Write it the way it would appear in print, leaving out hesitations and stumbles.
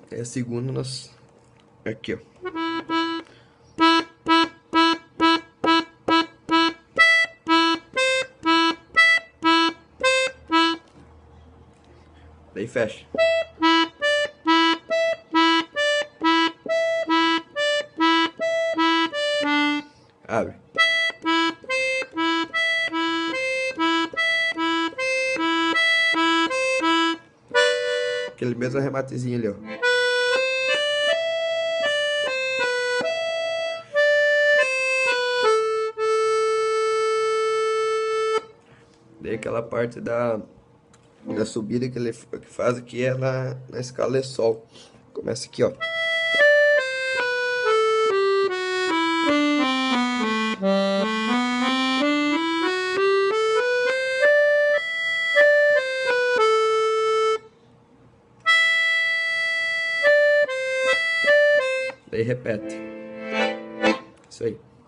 Aí a segunda nós... Aqui, ó. Daí fecha. Abre. Aquele mesmo arrematezinho ali, ó. Daí aquela parte da subida que ele que faz aqui é na escala de sol. Começa aqui, ó. Daí repete. Isso aí.